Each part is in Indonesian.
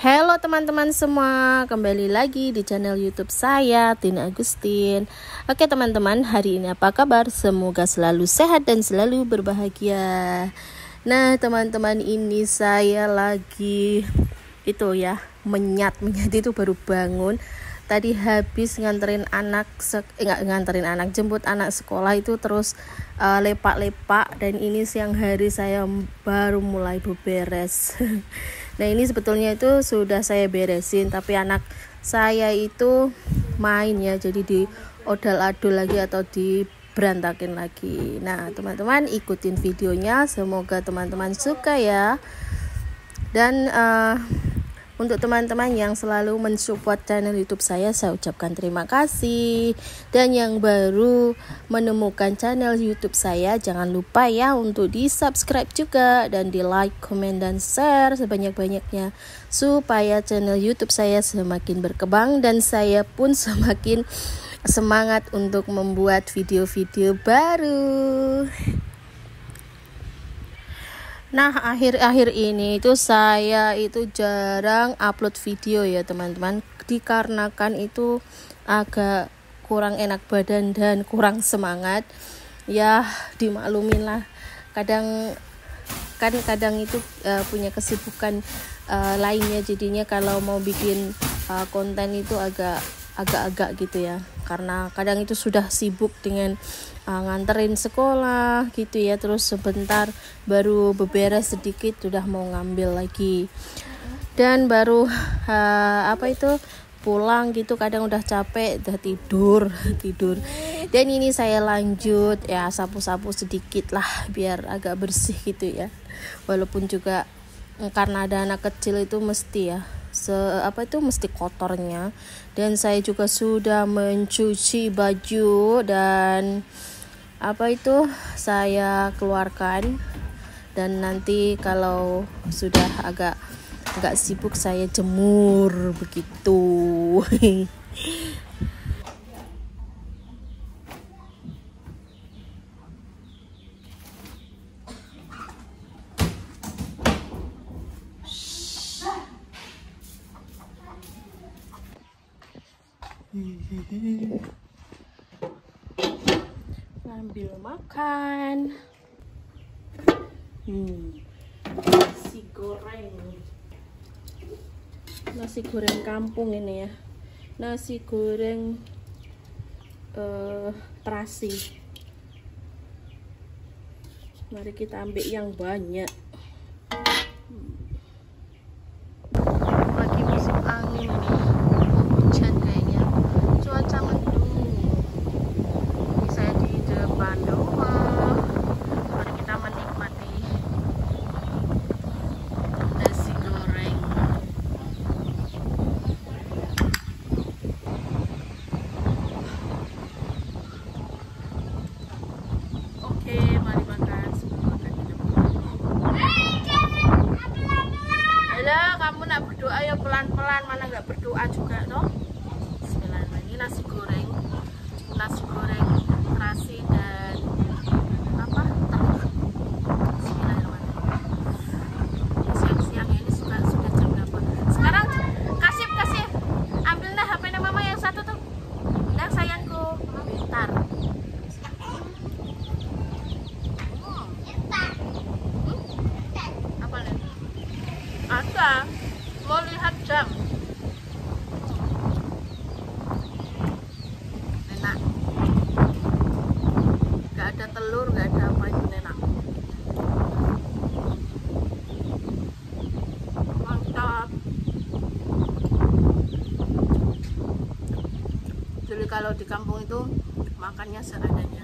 Halo teman-teman semua, kembali lagi di channel YouTube saya, Tina Agustin. Oke teman-teman, hari ini apa kabar? Semoga selalu sehat dan selalu berbahagia. Nah teman-teman, ini saya lagi menyat itu baru bangun. Tadi habis jemput anak sekolah itu, terus lepak-lepak, dan ini siang hari saya baru mulai beberes. Nah ini sebetulnya itu sudah saya beresin, tapi anak saya itu main ya, jadi di odal-adul lagi atau diberantakin lagi. Nah teman-teman ikutin videonya, semoga teman-teman suka ya. Dan untuk teman-teman yang selalu mensupport channel YouTube saya ucapkan terima kasih. Dan yang baru menemukan channel YouTube saya, jangan lupa ya untuk di subscribe juga, dan di like, komen, dan share sebanyak-banyaknya, supaya channel YouTube saya semakin berkembang dan saya pun semakin semangat untuk membuat video-video baru. Nah akhir-akhir ini itu saya itu jarang upload video ya teman-teman, dikarenakan itu agak kurang enak badan dan kurang semangat ya, dimaklumin lah. Kadang itu punya kesibukan lainnya, jadinya kalau mau bikin konten itu agak gitu ya, karena kadang itu sudah sibuk dengan nganterin sekolah gitu ya, terus sebentar baru beberes sedikit sudah mau ngambil lagi, dan baru pulang gitu, kadang udah capek, udah tidur. Dan ini saya lanjut ya, sapu-sapu sedikit lah biar agak bersih gitu ya, walaupun juga karena ada anak kecil itu mesti ya mesti kotornya. Dan saya juga sudah mencuci baju dan saya keluarkan, dan nanti kalau sudah agak sibuk saya jemur begitu. Ambil makan. Nasi goreng kampung ini ya, nasi goreng terasi. Mari kita ambil yang banyak. Lagi musim angin ini, hujan kayaknya, cuaca mendung. Ini saya di depan rumah. Mari kita menikmati nasi goreng. Oke, mari makan. Halo, kamu nak berdoa ya pelan-pelan, mana nggak berdoa juga toh. Bismillahirrahmanirrahim. Ini nasi goreng terasi dan telur. Bismillahirrahmanirrahim. Siang-siang ini sudah jam berapa? Sekarang kasih ambil nah HP-nya mama yang satu tuh. Nah sayangku, bentar. Apa nih? Ada, mau lihat jam. Enak, gak ada telur, gak ada apa, itu enak, mantap. Jadi kalau di kampung itu makannya seadanya.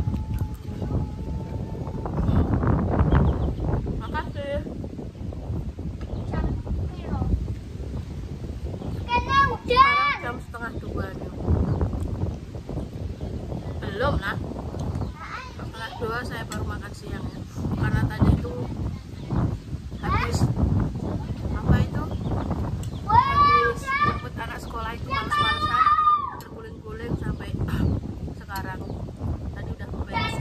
Makasih. Sekarang jam 1:30 nih. Belum lah, 1:30 saya baru makan siang ya, karena tadi itu habis jemput anak sekolah itu males-malesan, terguling-guling sampai sekarang. Tadi udah beres.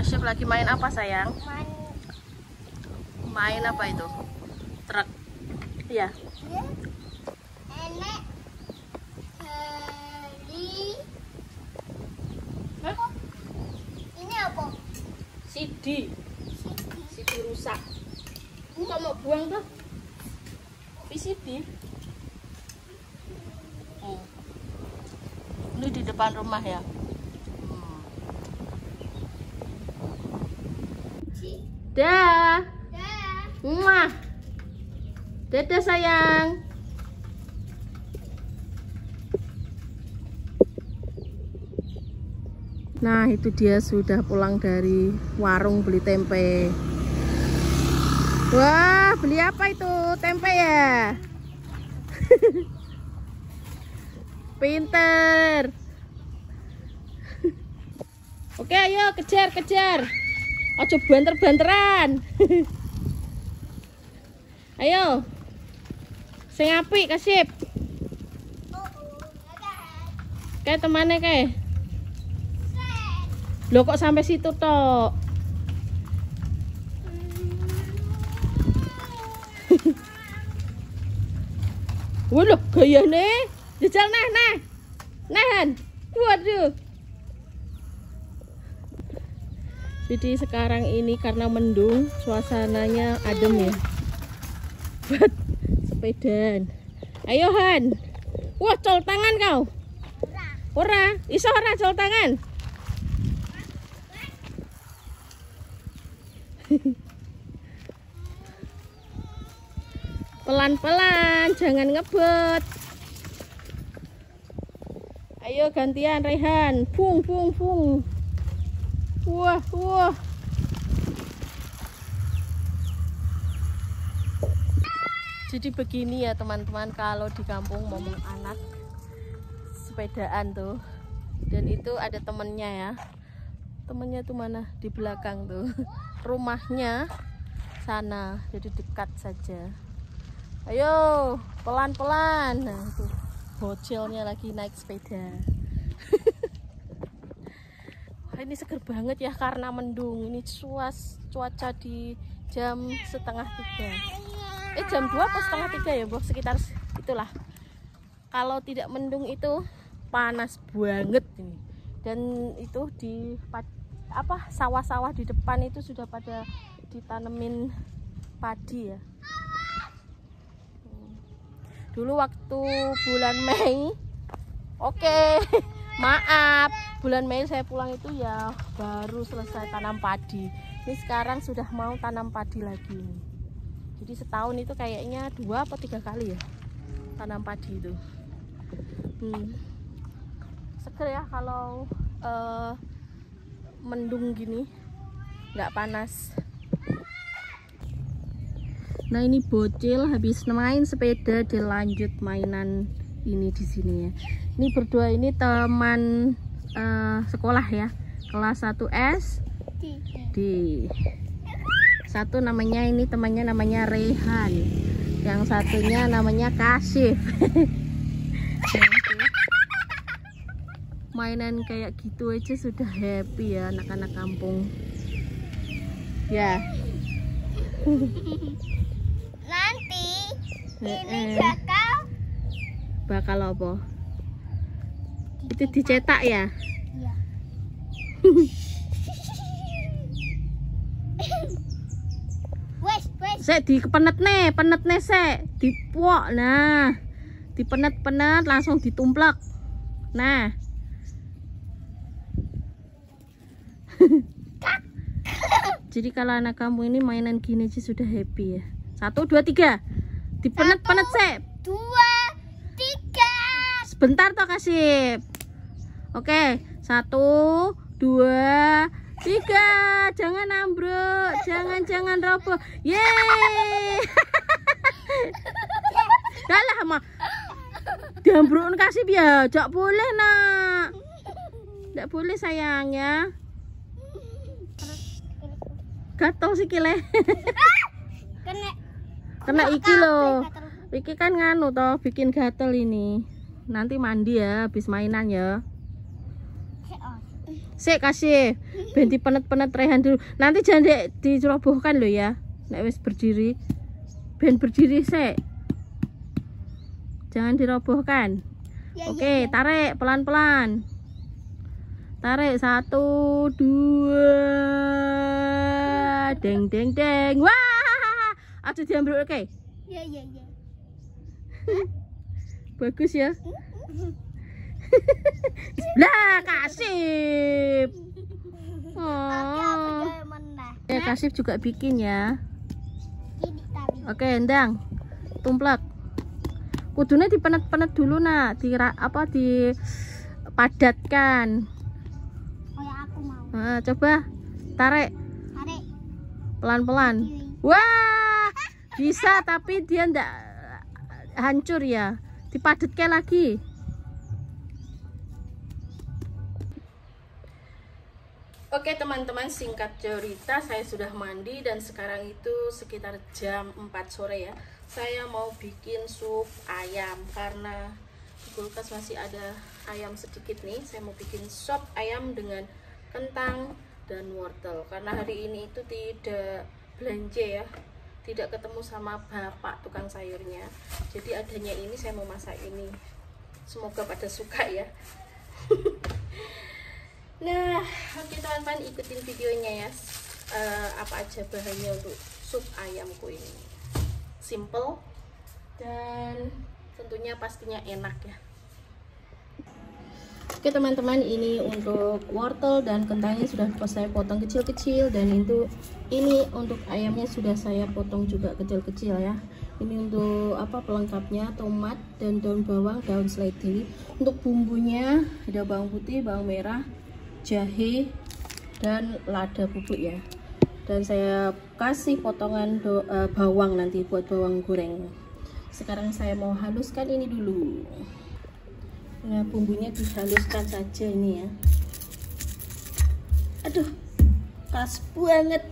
Kasyif lagi main apa sayang? Main apa itu? Truk. Iya. Enek ini apa? CD rusak. Kok mau buang tuh? VCD. Ini di depan rumah ya. Dah. Muah. Dadah sayang. Nah, itu dia sudah pulang dari warung beli tempe. Wah, beli apa itu? Tempe ya? Pinter. Oke, ayo kejar. Ojo banter-banteran. Ayo. Sing apik Kasyif. Kayak temannya kayak. Loh kok sampai situ tok? Waduh, gayane. Jajal nah. Nahan. Waduh. Jadi sekarang ini karena mendung, suasananya adem ya. Buat sepedaan. Ayo Han. Wah, col tangan kau. Ora, iso ora col tangan. Pelan-pelan, jangan ngebut. Ayo gantian Rehan. Fung. Wah. Jadi begini ya teman-teman, kalau di kampung ngomong anak sepedaan tuh. Dan itu ada temennya ya. Temennya tuh mana? Di belakang tuh. Rumahnya sana, jadi dekat saja. Ayo, pelan-pelan. Nah, itu bocilnya lagi naik sepeda. Wah, ini seger banget ya karena mendung. Ini cuaca di jam 2:30. Jam 2 atau 2:30 ya, Bos? Sekitar itulah. Kalau tidak mendung itu panas banget ini. Dan itu di sawah-sawah di depan itu sudah pada ditanemin padi ya. Dulu waktu bulan Mei, maaf, bulan Mei saya pulang itu ya baru selesai tanam padi. Ini sekarang sudah mau tanam padi lagi. Jadi setahun itu kayaknya 2 atau 3 kali ya tanam padi itu. Seger ya kalau mendung gini, nggak panas. Nah, ini bocil habis main sepeda, dia lanjut mainan ini di sini ya. Ini berdua ini teman sekolah ya, kelas 1 SD. Satu namanya ini temannya namanya Rehan, yang satunya namanya Kasyif. Mainan kayak gitu aja sudah happy ya anak-anak kampung ya. Nanti ini bakal apa? Itu dicetak ya? Iya. Wes. Sek dipenet nih sek, dipuak. Nah, dipenet langsung ditumplek. Nah. Jadi kalau anak kampung ini mainan gini aja sudah happy ya. 1, 2, 3. Dipenet-penet sek. 2, 3. Sebentar toh Kasyif. Oke, 1, 2, 3. Jangan ambruk, jangan roboh. Yeay. Kalah mah. Diambrukun Kasyif ya. Jak boleh nak. Tidak boleh sayang ya. Gatel sikile. Kena iki loh. Iki kan nganu toh bikin gatel ini. Nanti mandi ya habis mainan ya. Sik Kasyif. Ben dipenet-penet rehan dulu. Nanti jangan dicerobohkan loh ya. Nek wis berdiri. Ben berdiri sih. Jangan dirobohkan. Oke, tarik pelan-pelan. Tarik 1, 2. Deng deng deng. Wah! Aduh diambil oke. Ya. Bagus ya. Lah, Kasip. Oh. Ya, Kasip juga bikin ya. Oke, endang. Tumplek. Kudune dipenet-penet dulu nak, dipadatkan. Oh ya, aku mau. Nah, coba tarik Tarik. pelan-pelan. Wah, bisa tapi dia ndak hancur ya. Dipadatkan lagi. Oke teman-teman, singkat cerita saya sudah mandi dan sekarang itu sekitar jam 4 sore ya. Saya mau bikin sup ayam karena di kulkas masih ada ayam sedikit nih. Saya mau bikin sop ayam dengan kentang dan wortel karena hari ini itu tidak belanja ya, tidak ketemu sama bapak tukang sayurnya. Jadi adanya ini saya mau masak ini. Semoga pada suka ya. Nah, oke teman-teman, ikutin videonya ya. Apa aja bahannya untuk sup ayamku ini. Simple dan tentunya pastinya enak ya. Oke teman-teman, ini untuk wortel dan kentangnya sudah saya potong kecil-kecil, dan ini untuk ayamnya sudah saya potong juga kecil-kecil ya. Ini untuk pelengkapnya, tomat dan daun bawang, daun seledri. Untuk bumbunya ada bawang putih, bawang merah, jahe dan lada bubuk ya. Dan saya kasih potongan bawang nanti buat bawang goreng. Sekarang saya mau haluskan ini dulu. Nah, bumbunya dihaluskan saja ini ya. Aduh, keras banget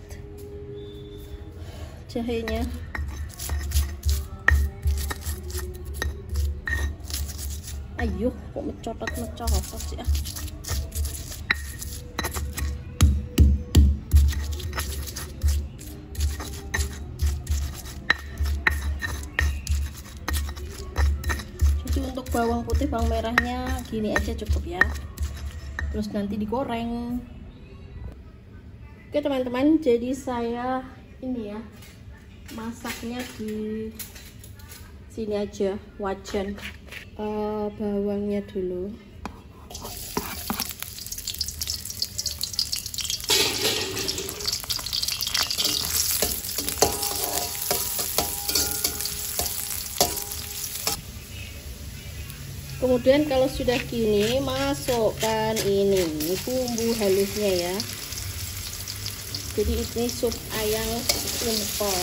jahenya. Ayo, kok mencotot sih ah. Untuk bawang putih, bawang merahnya gini aja cukup ya. Terus nanti digoreng. Oke teman-teman, jadi saya ini ya masaknya di sini aja, wajan. Bawangnya dulu. Kemudian kalau sudah gini, masukkan ini bumbu halusnya ya. Jadi ini sup ayam simpel.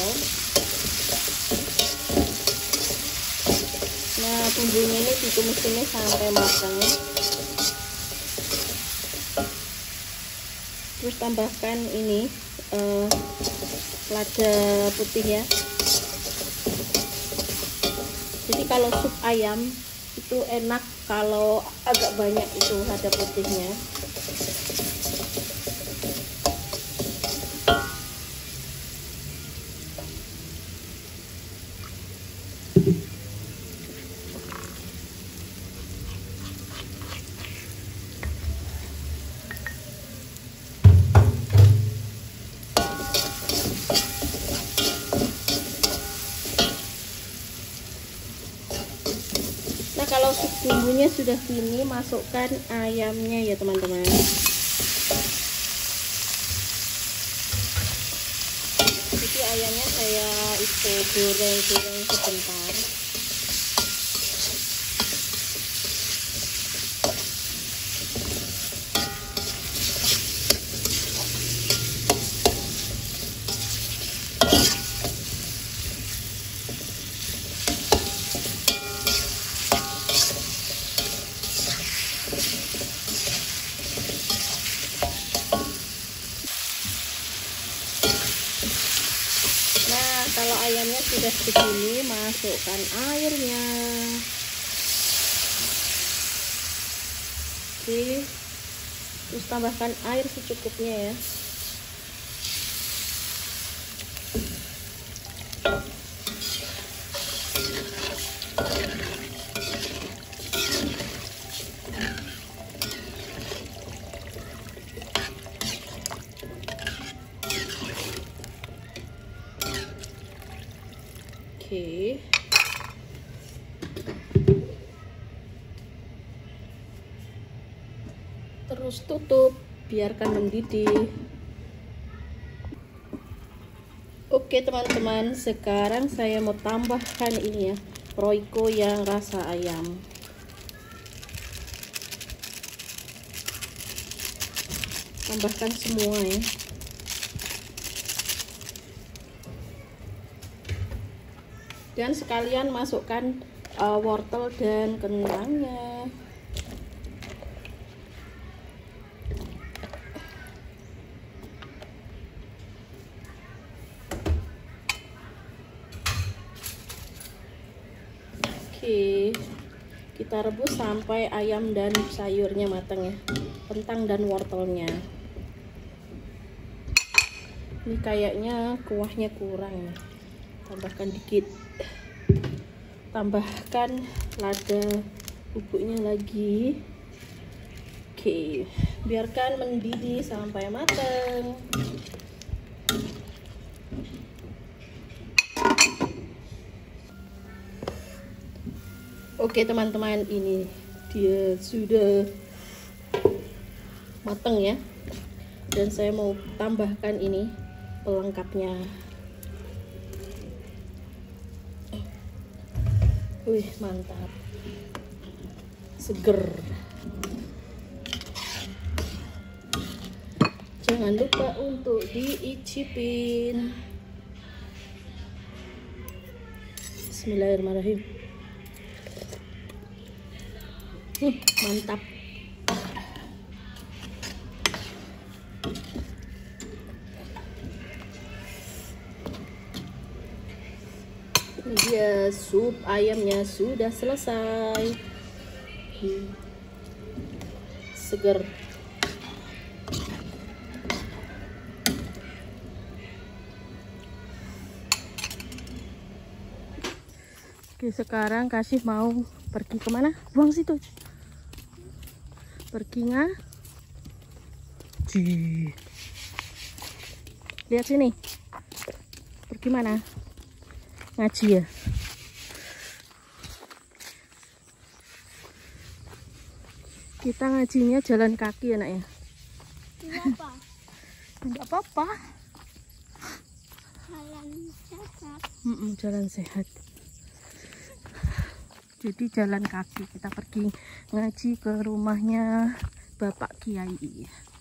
Nah, bumbunya ini ditumis ini sampai matang. Terus tambahkan ini lada putih ya. Jadi kalau sup ayam itu enak kalau agak banyak itu lada putihnya. Kalau bumbunya sudah gini, masukkan ayamnya ya teman-teman. Jadi ayamnya saya goreng sebentar. Kalau ayamnya sudah begini, masukkan airnya. Oke. Terus tambahkan air secukupnya ya. Oke. Terus tutup, biarkan mendidih. Oke teman-teman, sekarang saya mau tambahkan ini ya, Royco yang rasa ayam. Tambahkan semua ya. Dan sekalian masukkan wortel dan kentangnya. Oke, kita rebus sampai ayam dan sayurnya matang ya, kentang dan wortelnya. Ini kayaknya kuahnya kurang ya, tambahkan dikit. Tambahkan lada bubuknya lagi. Oke, biarkan mendidih sampai matang. Oke teman-teman, ini dia sudah matang ya. Dan saya mau tambahkan ini pelengkapnya. Wih, mantap, seger. Jangan lupa untuk diicipin. Bismillahirrahmanirrahim. Mantap. Ini dia, sup ayamnya sudah selesai. Seger. Oke, sekarang Kasih mau pergi kemana? Buang situ. Pergi ngaji. Lihat sini. Pergi mana? Ngaji ya. Kita ngajinya jalan kaki ya nak ya. Kenapa? Enggak apa-apa. Jalan sehat. Jalan sehat. Jadi jalan kaki, kita pergi ngaji ke rumahnya Bapak Kiai.